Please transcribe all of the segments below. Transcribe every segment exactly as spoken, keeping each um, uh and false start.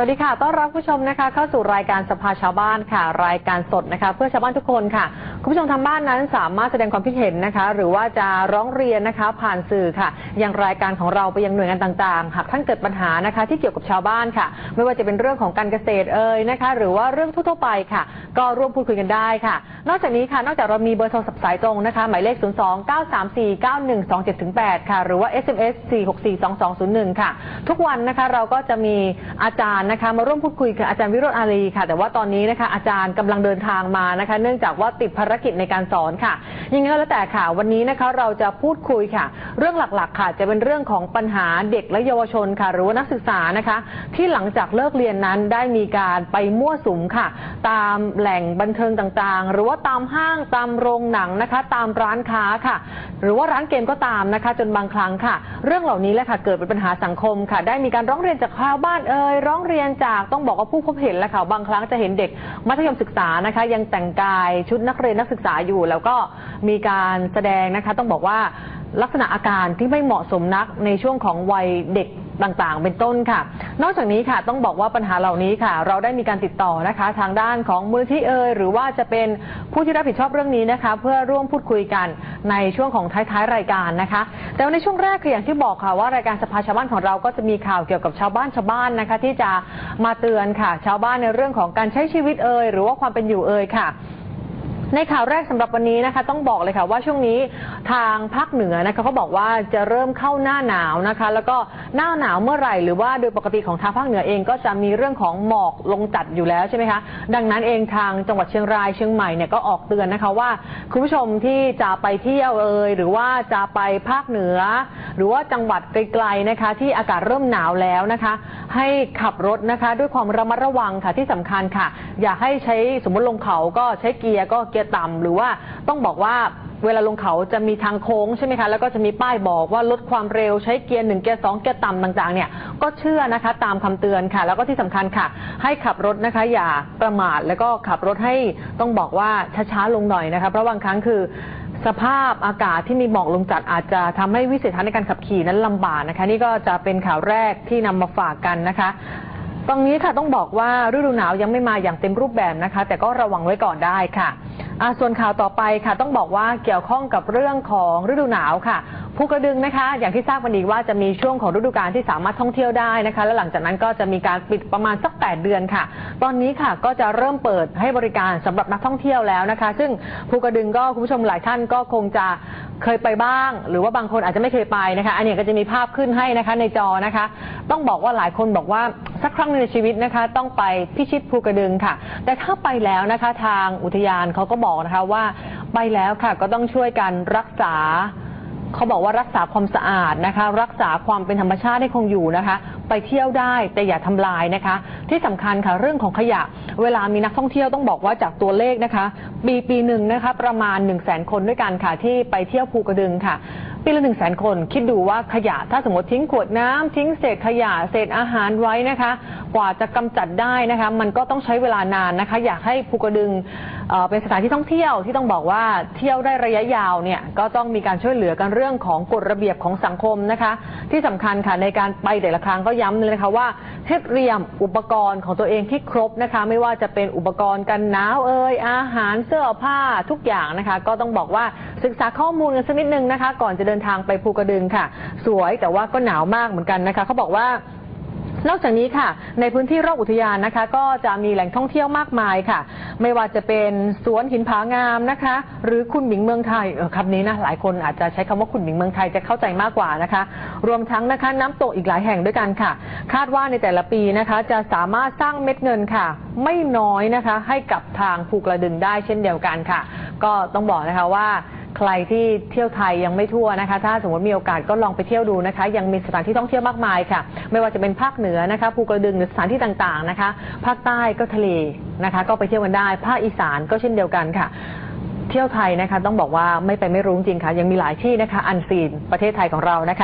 วัสดีค่ะต้อนรับผู้ชมนะคะเข้าสู่รายการสภาชาวบ้านค่ะรายการสดนะคะเพื่อชาวบ้านทุกคนค่ะคุณผู้ชมทางบ้านนั้นสามารถแสดงความคิดเห็นนะคะหรือว่าจะร้องเรียนนะคะผ่านสื่อค่ะอย่างรายการของเราไปยังหน่วยงานต่างๆหากท่านเกิดปัญหานะคะที่เกี่ยวกับชาวบ้านค่ะไม่ว่าจะเป็นเรื่องของการเกษตรเอ่ยนะคะหรือว่าเรื่องทั่วๆไปค่ะก็ร่วมพูดคุยกันได้ค่ะนอกจากนี้ค่ะนอกจากเรามีเบอร์โทรศัพท์สายตรงนะคะหมายเลขศูนย์ สอง เก้า สาม สี่ เก้า หนึ่ง สอง เจ็ด แปดค่ะหรือว่า เอส เอ็ม เอส สี่ หก สี่ สอง สอง ศูนย์ หนึ่งค่ะทุกวันนะคะเราก็จะมีอาจารย์นะคะมาร่วมพูดคุยกับอาจารย์วิโรจน์อารีค่ะแต่ว่าตอนนี้นะคะอาจารย์กำลังเดินทางมานะคะเนื่องจากว่าติดภารกิจในการสอนค่ะยังไงก็แล้วแต่ค่ะวันนี้นะคะเราจะพูดคุยค่ะเรื่องหลักๆค่ะจะเป็นเรื่องของปัญหาเด็กและเยาวชนค่ะหรือว่านักศึกษานะคะที่หลังจากเลิกเรียนนั้นได้มีการไปมั่วสุมค่ะตามแหล่งบันเทิงต่างๆหรือว่าตามห้างตามโรงหนังนะคะตามร้านค้าค่ะหรือว่าร้านเกมก็ตามนะคะจนบางครั้งค่ะเรื่องเหล่านี้แหละค่ะเกิดเป็นปัญหาสังคมค่ะได้มีการร้องเรียนจากชาวบ้านเอ่ยร้องเรียนจากต้องบอกว่าผู้พบเห็นและค่ะบางครั้งจะเห็นเด็กมัธยมศึกษานะคะยังแต่งกายชุดนักเรียนนักศึกษาอยู่แล้วก็มีการแสดงนะคะต้องบอกว่าลักษณะอาการที่ไม่เหมาะสมนักในช่วงของวัยเด็กต่างๆเป็นต้นค่ะนอกจากนี้ค่ะต้องบอกว่าปัญหาเหล่านี้ค่ะเราได้มีการติดต่อนะคะทางด้านของมูลนิธิเอ่ยหรือว่าจะเป็นผู้ที่รับผิดชอบเรื่องนี้นะคะเพื่อร่วมพูดคุยกันในช่วงของท้ายๆรายการนะคะแต่ในช่วงแรกคืออย่างที่บอกค่ะว่ารายการสภาชาวบ้านของเราก็จะมีข่าวเกี่ยวกับชาวบ้านชาวบ้านนะคะที่จะมาเตือนค่ะชาวบ้านในเรื่องของการใช้ชีวิตเอ่ยหรือว่าความเป็นอยู่เอ่ยค่ะในข่าวแรกสำหรับวันนี้นะคะต้องบอกเลยค่ะว่าช่วงนี้ทางภาคเหนือนะคะเขาบอกว่าจะเริ่มเข้าหน้าหนาวนะคะแล้วก็หน้าหนาวเมื่อไหร่หรือว่าโดยปกติของทางภาคเหนือเองก็จะมีเรื่องของหมอกลงจัดอยู่แล้วใช่ไหมคะดังนั้นเองทางจังหวัดเชียงรายเชียงใหม่เนี่ยก็ออกเตือนนะคะว่าคุณผู้ชมที่จะไปเที่ยวเอ่ยหรือว่าจะไปภาคเหนือหรือว่าจังหวัดไกลๆนะคะที่อากาศเริ่มหนาวแล้วนะคะให้ขับรถนะคะด้วยความระมัดระวังค่ะที่สำคัญค่ะอย่าให้ใช้สมมติลงเขาก็ใช้เกียร์ก็เกียร์ต่ำหรือว่าต้องบอกว่าเวลาลงเขาจะมีทางโค้งใช่ไหมคะแล้วก็จะมีป้ายบอกว่าลดความเร็วใช้เกียร์หนึ่งเกียร์สองเกียร์ต่ำต่างๆเนี่ยก็เชื่อนะคะตามคำเตือนค่ะแล้วก็ที่สำคัญค่ะให้ขับรถนะคะอย่าประมาทแล้วก็ขับรถให้ต้องบอกว่าช้าๆลงหน่อยนะคะเพราะบางครั้งคือสภาพอากาศที่มีหมอกลงจัดอาจจะทำให้วิสัยทัศน์ในการขับขี่นั้นลำบากนะคะนี่ก็จะเป็นข่าวแรกที่นำมาฝากกันนะคะตรงนี้ค่ะต้องบอกว่าฤดูหนาวยังไม่มาอย่างเต็มรูปแบบนะคะแต่ก็ระวังไว้ก่อนได้ค่ะส่วนข่าวต่อไปค่ะต้องบอกว่าเกี่ยวข้องกับเรื่องของฤดูหนาวค่ะภูกระดึงนะคะอย่างที่ทราบกันดีว่าจะมีช่วงของฤดูกาลที่สามารถท่องเที่ยวได้นะคะและหลังจากนั้นก็จะมีการปิดประมาณสักแปดเดือนค่ะตอนนี้ค่ะก็จะเริ่มเปิดให้บริการสำหรับนักท่องเที่ยวแล้วนะคะซึ่งภูกระดึงก็คุณผู้ชมหลายท่านก็คงจะเคยไปบ้างหรือว่าบางคนอาจจะไม่เคยไปนะคะอันนี้ก็จะมีภาพขึ้นให้นะคะในจอนะคะต้องบอกว่าหลายคนบอกว่าสักครั้งในชีวิตนะคะต้องไปพิชิตภูกระดึงค่ะแต่ถ้าไปแล้วนะคะทางอุทยานเขาก็บอกนะคะว่าไปแล้วค่ะก็ต้องช่วยกันรักษาเขาบอกว่ารักษาความสะอาดนะคะรักษาความเป็นธรรมชาติให้คงอยู่นะคะไปเที่ยวได้แต่อย่าทำลายนะคะที่สำคัญค่ะเรื่องของขยะเวลามีนักท่องเที่ยวต้องบอกว่าจากตัวเลขนะคะปีปีหนึ่งนะคะประมาณหนึ่งแสนคนด้วยกันค่ะที่ไปเที่ยวภูกระดึงค่ะปีละหนึ่งแสนคนคิดดูว่าขยะถ้าสมมติทิ้งขวดน้ำทิ้งเศษขยะเศษอาหารไว้นะคะกว่าจะกำจัดได้นะคะมันก็ต้องใช้เวลานานนะคะอยากให้ภูกระดึงเป็นสถานที่ท่องเที่ยวที่ต้องบอกว่าเที่ยวได้ระยะยาวเนี่ยก็ต้องมีการช่วยเหลือกันเรื่องของกฎระเบียบของสังคมนะคะที่สำคัญค่ะในการไปแต่ละครั้งก็ย้ำเลยนะคะว่าให้เตรียมอุปกรณ์ของตัวเองที่ครบนะคะไม่ว่าจะเป็นอุปกรณ์กันหนาวเอ่ยอาหารเสื้อผ้าทุกอย่างนะคะก็ต้องบอกว่าศึกษาข้อมูลกันสักนิดนึงนะคะก่อนจะเดินทางไปภูกระดึงค่ะสวยแต่ว่าก็หนาวมากเหมือนกันนะคะเขาบอกว่านอกจากนี้ค่ะในพื้นที่รอบอุทยานนะคะก็จะมีแหล่งท่องเที่ยวมากมายค่ะไม่ว่าจะเป็นสวนหินผางามนะคะหรือคุณหมิงเมืองไทยเออคำนี้นะหลายคนอาจจะใช้คำว่าคุณหมิงเมืองไทยจะเข้าใจมากกว่านะคะรวมทั้งนะคะน้ำตกอีกหลายแห่งด้วยกันค่ะคาดว่าในแต่ละปีนะคะจะสามารถสร้างเม็ดเงินค่ะไม่น้อยนะคะให้กับทางภูกระดึงได้เช่นเดียวกันค่ะก็ต้องบอกนะคะว่าใครที่เที่ยวไทยยังไม่ทั่วนะคะถ้าสมมติมีโอกาสก็ลองไปเที่ยวดูนะคะยังมีสถานที่ท่องเที่ยวมากมายค่ะไม่ว่าจะเป็นภาคเหนือนะคะภูกระดึงหรือสถานที่ต่างๆนะคะภาคใต้ก็ทะเลนะคะก็ไปเที่ยวกันได้ภาคอีสานก็เช่นเดียวกันค่ะเที่ยวไทยนะคะต้องบอกว่าไม่ไปไม่รู้จริงค่ะยังมีหลายที่นะคะอันซีนประเทศไทยของเรานะคะ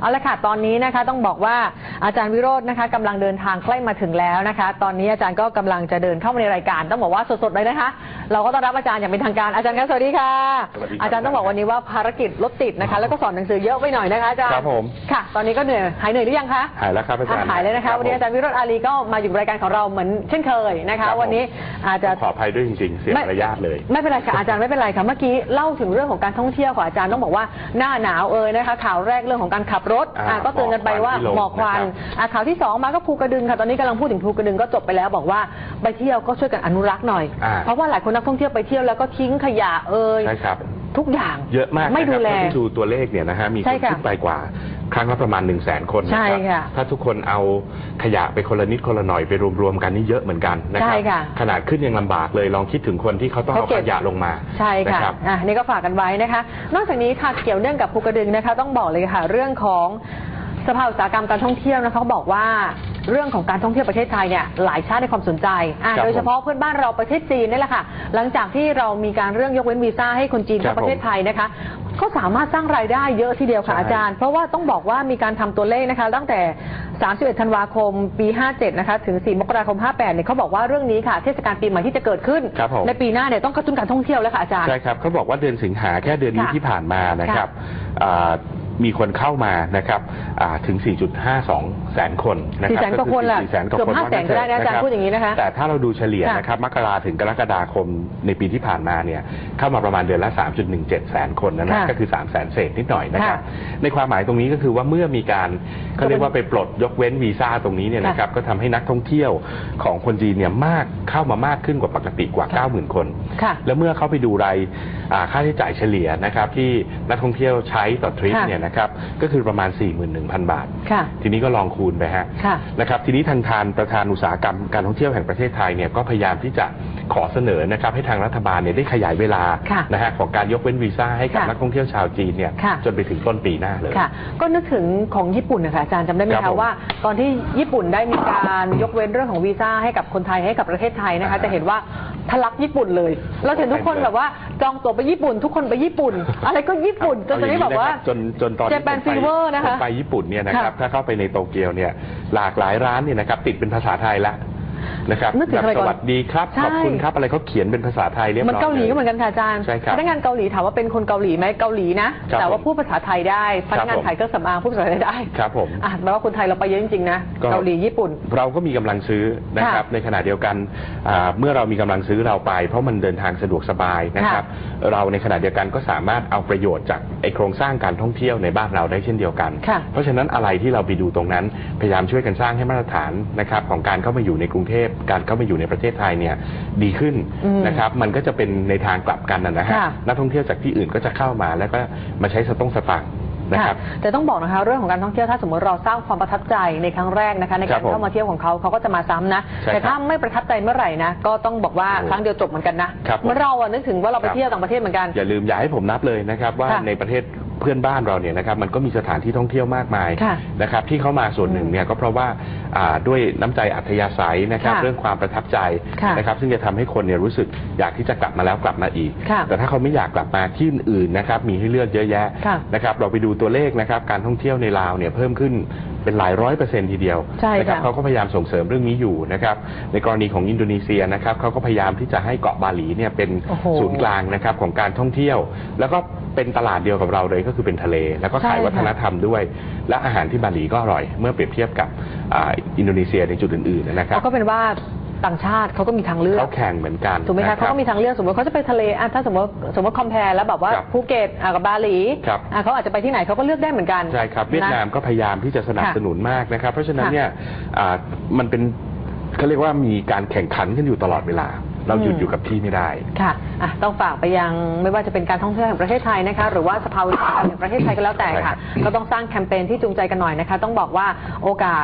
เอาละค่ะตอนนี้นะคะต้องบอกว่าอาจารย์วิโรจน์นะคะกำลังเดินทางใกล้มาถึงแล้วนะคะตอนนี้อาจารย์ก็กำลังจะเดินเข้ามาในรายการต้องบอกว่าสดๆเลยนะคะเราก็ต้อนรับอาจารย์อย่างเป็นทางการอาจารย์ครับสวัสดีค่ะอาจารย์ต้องบอกวันนี้ว่าภารกิจรถติดนะคะแล้วก็สอนหนังสือเยอะไปหน่อยนะคะอาจารย์ครับผมค่ะตอนนี้ก็เหนื่อยหายเหนื่อยหรือยังคะหายแล้วครับอาจารย์หายเลยนะคะวันนี้อาจารย์วิโรจน์อาลีก็มาอยู่รายการของเราเหมือนเช่นเคยนะคะวันนี้อาจจะขออภัยด้วยจริงๆเสียมารยาทเลยไม่เป็นไรค่ะอาจารย์ไม่เป็นไรค่ะเมื่อกี้เล่าถึงเรื่องของการท่องเที่ยวของอาจารย์ต้องบอกว่าหน้าหนาวเอ่ยนะคะข่าวแรกเรื่องของการขับรถก็เตือนกันไปว่าหมอกควันข่าวที่สองมาก็ภูกระดึงค่ะตอนนี้กำลังพูดถึงภูกระดึงก็จบไปแล้วบอกว่าไปเที่ยวก็ช่วยกันอนุรักษ์หน่อยเพราะว่าหลายคนนักท่องเที่ยวไปเที่ยวแล้วก็ทิ้งขยะเอ่ยทุกอย่างเยอะมากไม่ดูแลที่ดูตัวเลขเนี่ยนะฮะมีคนขึ้นไปกว่าครั้งละประมาณหนึ่งแสนคนนะครับถ้าทุกคนเอาขยะไปคนละนิดคนละหน่อยไปรวมๆกันนี่เยอะเหมือนกันนะครับขนาดขึ้นยังลำบากเลยลองคิดถึงคนที่เขาต้องเอาขยะลงมาใช่ค่ะอ่ะนี่ก็ฝากกันไว้นะคะนอกจากนี้ค่ะเกี่ยวเนื่องกับภูกระดึงนะคะต้องบอกเลยค่ะเรื่องของสภาอุตสาหกรรมการท่องเที่ยวนะคะเขาบอกว่าเรื่องของการท่องเที่ยวประเทศไทยเนี่ยหลายชาติให้ความสนใจโดยเฉพาะเพื่อนบ้านเราประเทศจีนนี่แหละค่ะหลังจากที่เรามีการเรื่องยกเว้นวีซ่าให้คนจีนเข้าประเทศไทยนะคะก็สามารถสร้างรายได้เยอะทีเดียวค่ะอาจารย์เพราะว่าต้องบอกว่ามีการทำตัวเลขนะคะตั้งแต่สามสิบเอ็ดธันวาคมปีห้าเจ็ดนะคะถึงสี่มกราคมห้าแปดเนี่ยเขาบอกว่าเรื่องนี้ค่ะเทศกาลปีใหม่ที่จะเกิดขึ้นในปีหน้าเนี่ยต้องกระตุ้นการท่องเที่ยวแล้วค่ะอาจารย์ใช่ครับเขาบอกว่าเดือนสิงหาแค่เดือนนี้ที่ผ่านมานะครับมีคนเข้ามานะครับถึง สี่จุดห้าสอง แสนคนนะครับสี่แสนกว่าคนละเกือบห้าแสนก็ได้นะอาจารย์พูดอย่างนี้นะคะแต่ถ้าเราดูเฉลี่ยนะครับมกราถึงกรกฎาคมในปีที่ผ่านมาเนี่ยเข้ามาประมาณเดือนละ สามจุดหนึ่งเจ็ด แสนคนนะก็คือ สามแสนเศษนิดหน่อยนะครับในความหมายตรงนี้ก็คือว่าเมื่อมีการเขาเรียกว่าไปปลดยกเว้นวีซ่าตรงนี้เนี่ยนะครับก็ทำให้นักท่องเที่ยวของคนจีนเนี่ยมากเข้ามามากขึ้นกว่าปกติกว่า เก้าหมื่น คนแล้วเมื่อเขาไปดูรายค่าใช้จ่ายเฉลี่ยนะครับที่นักท่องเที่ยวใช้ต่อทริปเนี่ยนะครับก็คือประมาณ สี่หมื่นหนึ่งพัน บาททีนี้ก็ลองคูณไปฮะนะครับทีนี้ทางทานประธานอุตสาหกรรมการท่องเที่ยวแห่งประเทศไทยเนี่ยก็พยายามที่จะขอเสนอนะครับให้ทางรัฐบาลเนี่ยได้ขยายเวลานะฮะของการยกเว้นวีซ่าให้กับนักท่องเที่ยวชาวจีนเนี่ยจนไปถึงต้นปีหน้าเลยก็นึกถึงของญี่ปุ่นนะคะอาจารย์จำได้ไหมคะว่าตอนที่ญี่ปุ่นได้มีการยกเว้นเรื่องของวีซ่าให้กับคนไทยให้กับประเทศไทยนะคะจะเห็นว่าทะลักญี่ปุ่นเลยเราเห็นทุกคนแบบว่าจองตั๋วไปญี่ปุ่นทุกคนไปญี่ปุ่นอะไรก็ญี่ปุ่นจนตอนนี้บอกว่าจนจนตอนเจแปนฟีเวอร์นะคะไปญี่ปุ่นเนี่ยนะครับถ้าเข้าไปในโตเกียวเนี่ยหลากหลายร้านเนี่ยนะครับติดเป็นภาษาไทยละนะครับสวัสดีครับขอบคุณครับอะไรเขาเขียนเป็นภาษาไทยเรียบร้อยมันเกาหลีก็เหมือนกันค่ะอาจารย์พนักงานเกาหลีถามว่าเป็นคนเกาหลีไหมเกาหลีนะแต่ว่าพูดภาษาไทยได้พนักงานขายเครื่องสำอางพูดภาษาไทยได้ครับผมอ่ะแปลว่าคนไทยเราไปเยอะจริงๆนะเกาหลีญี่ปุ่นเราก็มีกำลังซื้อนะครับในขณะเดียวกันเมื่อเรามีกำลังซื้อเราไปเพราะมันเดินทางสะดวกสบายนะครับเราในขณะเดียวกันก็สามารถเอาประโยชน์จากไอโครงสร้างการท่องเที่ยวในบ้านเราได้เช่นเดียวกันเพราะฉะนั้นอะไรที่เราไปดูตรงนั้นพยายามช่วยกันสร้างให้มาตรฐานนะครับของการเข้ามาอยู่ในกรุงเทพการเข้ามาอยู่ในประเทศไทยเนี่ยดีขึ้นนะครับมันก็จะเป็นในทางกลับกันนะฮะนักท่องเที่ยวจากที่อื่นก็จะเข้ามาแล้วก็มาใช้สตุ้งสตางค์นะครับแต่ต้องบอกนะคะเรื่องของการท่องเที่ยวถ้าสมมติเราสร้างความประทับใจในครั้งแรกนะคะในการเข้ามาเที่ยวของเขาเขาก็จะมาซ้ำนะแต่ถ้าไม่ประทับใจเมื่อไหร่นะก็ต้องบอกว่าครั้งเดียวจบเหมือนกันนะเมื่อเราอะนึกถึงว่าเราไปเที่ยวต่างประเทศเหมือนกันอย่าลืมอย่าให้ผมนับเลยนะครับว่าในประเทศเพื่อนบ้านเราเนี่ยนะครับมันก็มีสถานที่ท่องเที่ยวมากมายนะครับที่เข้ามาส่วนหนึ่งเนี่ยก็เพราะว่าด้วยน้ำใจอัธยาศัยนะครับเรื่องความประทับใจนะครับซึ่งจะทำให้คนเนี่ยรู้สึกอยากที่จะกลับมาแล้วกลับมาอีกแต่ถ้าเขาไม่อยากกลับมาที่อื่นนะครับมีให้เลือกเยอะแยะนะครับเราไปดูตัวเลขนะครับการท่องเที่ยวในลาวเนี่ยเพิ่มขึ้นเป็นหลายร้อยเปอร์เซ็นต์ทีเดียวนะครับเขาก็พยายามส่งเสริมเรื่องนี้อยู่นะครับในกรณีของอินโดนีเซียนะครับเขาก็พยายามที่จะให้เกาะบาหลีเนี่ยเป็นศูนย์กลางนะครับของการท่องเที่ยวแล้วก็เป็นตลาดเดียวกับเราเลยก็คือเป็นทะเลแล้วก็ขายวัฒนธรรมด้วยและอาหารที่บาหลีก็อร่อยเมื่อเปรียบเทียบกับอินโดนีเซียในจุดอื่นๆนะครับก็เป็นว่าต่างชาติเขาก็มีทางเลือกเขาแข่งเหมือนกันถูกไหมคะเขาก็มีทางเลือกสมมติเขาจะไปทะเลถ้าสมมติสมมติคอมเพลแล้วแบบว่าภูเก็ตกับบาหลีเขาอาจจะไปที่ไหนเขาก็เลือกได้เหมือนกันใช่ครับเวียดนามก็พยายามที่จะสนับสนุนมากนะครับเพราะฉะนั้นเนี่ยมันเป็นเขาเรียกว่ามีการแข่งขันกันอยู่ตลอดเวลาเราหยุดอยู่กับที่ไม่ได้ค่ะต้องฝากไปยังไม่ว่าจะเป็นการท่องเที่ยวแห่งประเทศไทยนะคะหรือว่าสภาอุตสาหกรรมแห่งประเทศไทยก็แล้วแต่ค่ะก็ต้องสร้างแคมเปญที่จูงใจกันหน่อยนะคะต้องบอกว่าโอกาส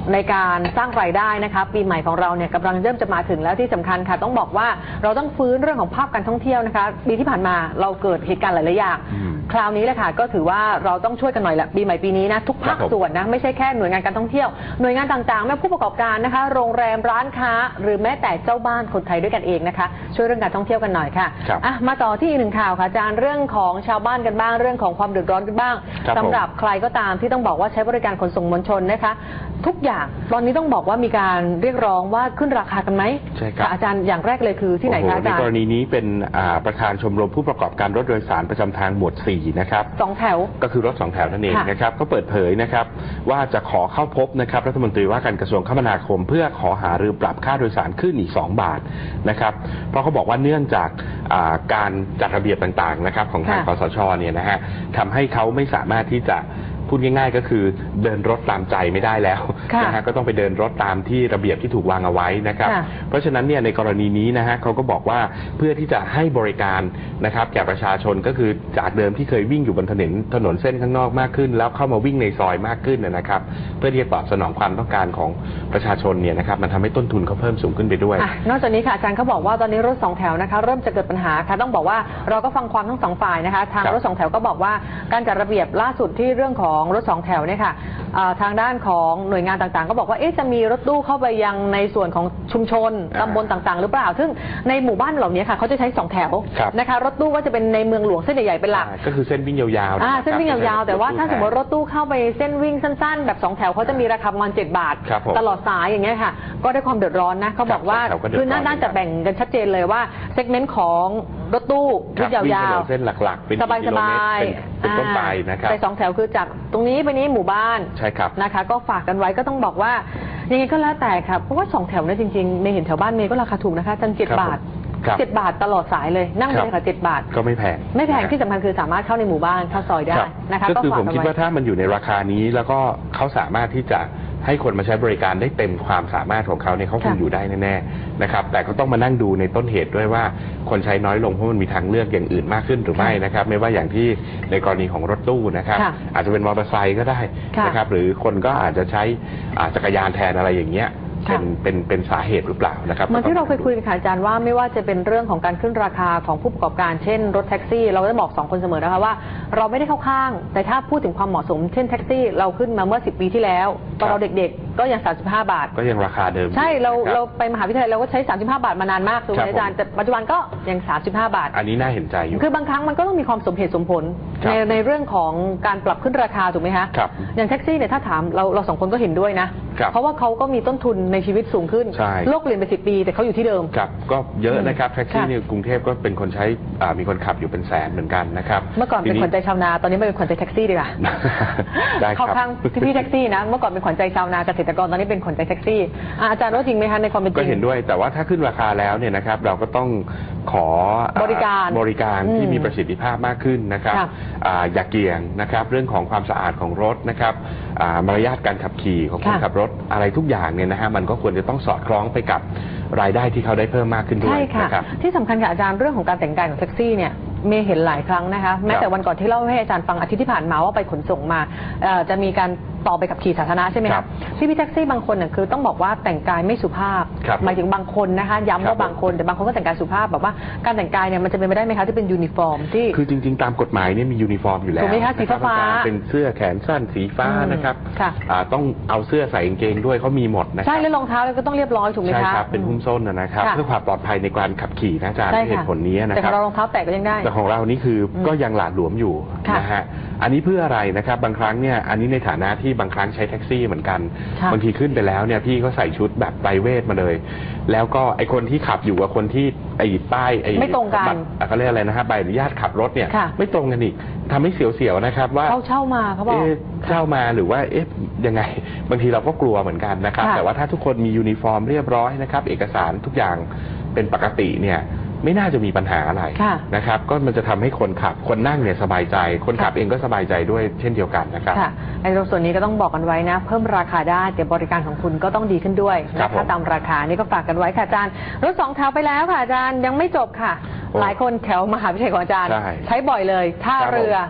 ในการสร้างรายได้นะคะปีใหม่ของเราเนี่ยกำลังเริ่มจะมาถึงแล้วที่สำคัญค่ะต้องบอกว่าเราต้องฟื้นเรื่องของภาพการท่องเที่ยวนะคะปีที่ผ่านมาเราเกิดเหตุการณ์หลายๆอย่างคราวนี้แหละค่ะก็ถือว่าเราต้องช่วยกันหน่อยแหละปีใหม่ปีนี้นะทุกภาคส่วนนะไม่ใช่แค่หน่วยงานการท่องเที่ยวหน่วยงานต่างๆแม้ผู้ประกอบการนะคะโรงแรมร้านค้าหรือแม้แต่เจ้าบ้านคนไทยด้วยกันเองนะคะช่วยเรื่องการท่องเที่ยวกันหน่อยค่ะอ่ะมาต่อที่อีกหนึ่งข่าวค่ะอาจารย์เรื่องของชาวบ้านกันบ้างเรื่องของความเดือดร้อนกันบ้างสำหรับใครก็ตามที่ต้องบอกว่าใช้บริการขนส่งมวลชนนะคะทุกอย่างตอนนี้ต้องบอกว่ามีการเรียกร้องว่าขึ้นราคากันไหมใช่ครับอาจารย์อย่างแรกเลยคือที่ไหนคะอาจารย์ในกรณีนี้เป็นประธานชมรมผู้ประกอบการรถโดยสารประจำทางหมวดสี่นะครับสองแถวก็คือรถสองแถวนั่นเองนะครับก็เปิดเผยนะครับว่าจะขอเข้าพบนะครับรัฐมนตรีว่าการกระทรวงคมนาคมเพื่อขอหารือปรับค่าโดยสารขึ้นอีกสองบาทนะครับเพราะเขาบอกว่าเนื่องจากการจัดระเบียบต่างๆนะครับของทางคสช.เนี่ยนะฮะทำให้เขาไม่สามารถที่จะพูดง่ายๆก็คือเดินรถตามใจไม่ได้แล้วนะฮะก็ต้องไปเดินรถตามที่ระเบียบที่ถูกวางเอาไว้นะครับเพราะฉะนั้นเนี่ยในกรณีนี้นะฮะเขาก็บอกว่าเพื่อที่จะให้บริการนะครับแก่ประชาชนก็คือจากเดิมที่เคยวิ่งอยู่บนถนนถนนเส้นข้างนอกมากขึ้นแล้วเข้ามาวิ่งในซอยมากขึ้นนะครับเพื่อที่จะตอบสนองความต้องการของประชาชนเนี่ยนะครับมันทำให้ต้นทุนเขาเพิ่มสูงขึ้นไปด้วยนอกจากนี้ค่ะอาจารย์เขาบอกว่าตอนนี้รถสองแถวนะคะเริ่มจะเกิดปัญหาค่ะต้องบอกว่าเราก็ฟังความทั้งสองฝ่ายนะคะทางรถสองแถวก็บอกว่าการจัดระเบียบล่าสุดที่เรื่องของรถสองแถวเนี่ยค่ะทางด้านของหน่วยงานต่างๆก็บอกว่าเอ๊ะจะมีรถตู้เข้าไปยังในส่วนของชุมชนตำบลต่างๆหรือเปล่าซึ่งในหมู่บ้านเหล่านี้ค่ะเขาจะใช้สองแถวนะคะรถตู้ก็จะเป็นในเมืองหลวงเส้นใหญ่ๆเป็นหลักก็คือเส้นวิ่งยาวๆเส้นวิ่งยาวๆแต่ว่าถ้าสมมติรถตู้เข้าไปเส้นวิ่งสั้นๆแบบสองแถวเขาจะมีราคาประมาณเจ็ดบาทตลอดสายอย่างเงี้ยค่ะก็ได้ความเดือดร้อนนะเขาบอกว่าคือน่าจะแบ่งกันชัดเจนเลยว่าเซกเมนต์ของรถตู้วิ่งยาวๆเส้นหลักๆเป็นสบายๆเป็นต้นไปนะครับไปสองแถวคือจากตรงนี้ไปนี้หมู่บ้านใช่ครับนะคะก็ฝากกันไว้ก็ต้องบอกว่ายังไงก็แล้วแต่ครับเพราะว่าสองแถวนั้นจริงๆเมย์เห็นแถวบ้านเมย์ก็ราคาถูกนะคะจันเจ็ดบาทเจ็ดบาทตลอดสายเลยนั่งเลยค่ะเจ็ดบาทก็ไม่แพงไม่แพงที่สำคัญคือสามารถเข้าในหมู่บ้านเข้าซอยได้นะคะก็คือผมคิดว่าถ้ามันอยู่ในราคานี้แล้วก็เขาสามารถที่จะให้คนมาใช้บริการได้เต็มความสามารถของเขาเนี่ยเขาคงอยู่ได้แน่ๆนะครับแต่ก็ต้องมานั่งดูในต้นเหตุด้วยว่าคนใช้น้อยลงเพราะมันมีทางเลือกอย่างอื่นมากขึ้นหรือไม่นะครับไม่ว่าอย่างที่ในกรณีของรถตู้นะครับอาจจะเป็นมอเตอร์ไซค์ก็ได้นะครับหรือคนก็อาจจะใช้จักรยานแทนอะไรอย่างเงี้ยเป็นเป็นเป็นสาเหตุหรือเปล่านะครับเหมือนที่เราเคยคุยกันค่ะอาจารย์ว่าไม่ว่าจะเป็นเรื่องของการขึ้นราคาของผู้ประกอบการเช่นรถแท็กซี่เราได้บอกสองคนเสมอนะคะว่าเราไม่ได้เข้าข้างแต่ถ้าพูดถึงความเหมาะสมเช่นแท็กซี่เราขึ้นมาเมื่อสิบปีที่แล้วตอนเราเด็กๆก็ยังสามสิบห้าบาทก็ยังราคาเดิมใช่เราเราไปมหาวิทยาลัยเราก็ใช้สามสิบห้าบาทมานานมากถูกไหมอาจารย์แต่ปัจจุบันก็ยังสามสิบห้าบาทอันนี้น่าเห็นใจอยู่คือบางครั้งมันก็ต้องมีความสมเหตุสมผลในในเรื่องของการปรับขึ้นราคาถูกไหมคะอย่างแท็กซี่เนี่ยถ้าถามเราเราสองคนก็เห็นด้วยนะเพราะว่าเขาก็มีต้นทุนในชีวิตสูงขึ้นโลกเปลี่ยนไปสิบปีแต่เขาอยู่ที่เดิมครับก็เยอะนะครับแท็กซี่ในกรุงเทพก็เป็นคนใช้มีคนขับอยู่เป็นแสนเหมือนกันนะครับเมื่อก่อนเป็นขวัญใจชาวนาตอนนี้ไม่เป็นขวัญใจแท็กซี่ดีกว่าเข้าข้างพี่แท็กซี่นะเมื่อก่อนเป็นขวัญใจชาวนาเกษตรกรตอนนี้เป็นขวัญใจแท็กซี่อาจารย์ว่าจริงไหมคะในความเป็นจริงก็เห็นด้วยแต่ว่าถ้าขึ้นราคาแล้วเนี่ยนะครับเราก็ต้องขอบริการบริการที่มีประสิทธิภาพมากขึ้นนะครับอย่าเกี่ยงนะครับเรื่องของความสะอาดของรถนะครับมารยาทการขับขี่ของคนขับรถอะไรทุกอย่างเนี่ยนะฮะมันก็ควรจะต้องสอดคล้องไปกับรายได้ที่เขาได้เพิ่มมากขึ้นด้วยนะครับที่สำคัญค่ะอาจารย์เรื่องของการแต่งกายของแท็กซี่เนี่ยเมย์เห็นหลายครั้งนะคะแม้แต่วันก่อนที่เล่าให้อาจารย์ฟังอาทิตย์ที่ผ่านมาว่าไปขนส่งมาจะมีการต่อไปกับขี่สาธารณะใช่ไหมครับพี่พี่แท็กซี่บางคนเนี่ยคือต้องบอกว่าแต่งกายไม่สุภาพหมายถึงบางคนนะคะย้ำว่าบางคนแต่บางคนก็แต่งกายสุภาพแบบว่าการแต่งกายเนี่ยมันจะเป็นไปได้ไหมคะที่เป็นยูนิฟอร์มที่คือจริงๆตามกฎหมายเนี่ยมียูนิฟอร์มอยู่แล้วถูกไหมคะสีฟ้าเป็นเสื้อแขนสั้นสีฟ้านะครับต้องเอาเสื้อใส่กางเกงด้วยเขามีหมดนะใช่แล้วรองเท้าก็ต้องเรียบร้อยถูกไหมคะใช่ครับเป็นหุ้มส้นนะครับเพื่อความปลอดภัยในการขับขี่นะอาจารย์เหตุผลนี้นะครับแต่ของเรารองเท้าแตะก็ยังได้แต่ของเรานี่คือก็ยังหลาดหลวมอยู่นะฮะอันนี้เพื่ออะไรนะครับบางครั้งเนี่ยอันนี้ในฐานะที่บางครั้งใช้แท็กซี่เหมือนกันบางทีขึ้นไปแล้วเนี่ยพี่เขาใส่ชุดแบบไพรเวทมาเลยแล้วก็ไอคนที่ขับอยู่กับคนที่ไอป้ายไอไม่ตรงกันเขาเรียกอะไรนะฮะใบอนุญาตขับรถเนี่ยไม่ตรงกันอีกทำให้เสียวๆนะครับว่าเขาเช่ามาเขาบอกเช่ามาหรือว่าเอ๊ะยังไงบางทีเราก็กลัวเหมือนกันนะครับแต่ว่าถ้าทุกคนมียูนิฟอร์มเรียบร้อยนะครับเอกสารทุกอย่างเป็นปกติเนี่ยไม่น่าจะมีปัญหาอะไรนะครับก็มันจะทำให้คนขับคนนั่งเนี่ยสบายใจคนขับเองก็สบายใจด้วยเช่นเดียวกันนะครับในตรงส่วนนี้ก็ต้องบอกกันไว้นะเพิ่มราคาได้แต่บริการของคุณก็ต้องดีขึ้นด้วยนะคะตามราคานี่ก็ฝากกันไว้ค่ะอาจารย์รถสองแถวไปแล้วค่ะอาจารย์ยังไม่จบค่ะหลายคนแถวมหาวิทยาลัยของอาจารย์ใช้บ่อยเลยท่าเรือ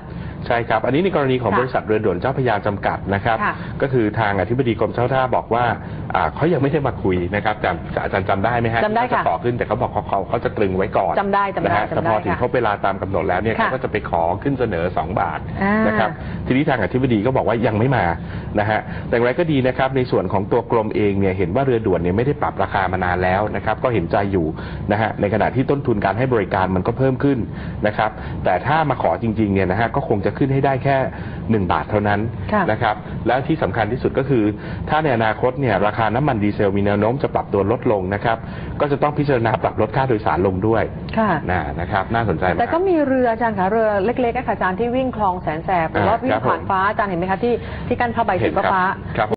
ใช่ครับอันนี้ในกรณีของค่ะบริษัทเรือด่วนเจ้าพระยาจำกัดนะครับค่ะก็คือทางอธิบดีกรมเจ้าท่าบอกว่าอ่าเขายังไม่ได้มาคุยนะครับแต่อาจารย์จำได้ไหมฮะจำได้ที่เขาค่ะจะต่อขึ้นแต่เขาบอกเขาเขาเขาจะตรึงไว้ก่อนจำได้จำได้นะฮะจำได้แต่พอถึงค่ะครบเวลาตามกำหนดแล้วเนี่ยค่ะเขาก็จะไปขอขึ้นเสนอสองบาทอ่านนะครับทีนี้ทางอธิบดีก็บอกว่ายังไม่มานะฮะแต่อย่างไรก็ดีนะครับในส่วนของตัวกรมเองเนี่ยเห็นว่าเรือด่วนเนี่ยไม่ได้ปรับราคามานานแล้วนะครับก็เห็นใจอยู่นะฮะในขณะที่ต้นทุนการให้บริการมันก็เพิ่มขึ้นนะครับแต่ถ้ามาขอจริงๆเนี่ยนะฮะก็คงจะขึ้นให้ได้แค่หนึ่งบาทเท่านั้นค่ะนะครับแล้วที่สำคัญที่สุดก็คือ ถ้าในอนาคตเนี่ยราคาน้ำมันดีเซลมีแนวโน้มจะปรับตัวลดลงนะครับก็จะต้องพิจารณาปรับลดค่าโดยสารลงด้วยค่ะนะนะครับน่าสนใจมากแต่ก็มีเรืออาจารย์คะเรือเล็กๆอะค่ะอาจารย์ที่วิ่งคลองแสนแสบหรือว่าอ่าวิ่ครังบผมผ่านฟ้าอาจารย์เห็นไหมคะที่ที่กั้นผ้าใบสีเห็นครับฟ้าครับ